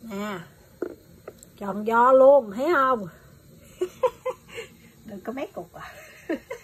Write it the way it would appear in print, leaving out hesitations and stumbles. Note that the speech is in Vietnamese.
Nè, tròn do luôn, thấy không? Đừng có mấy cục à.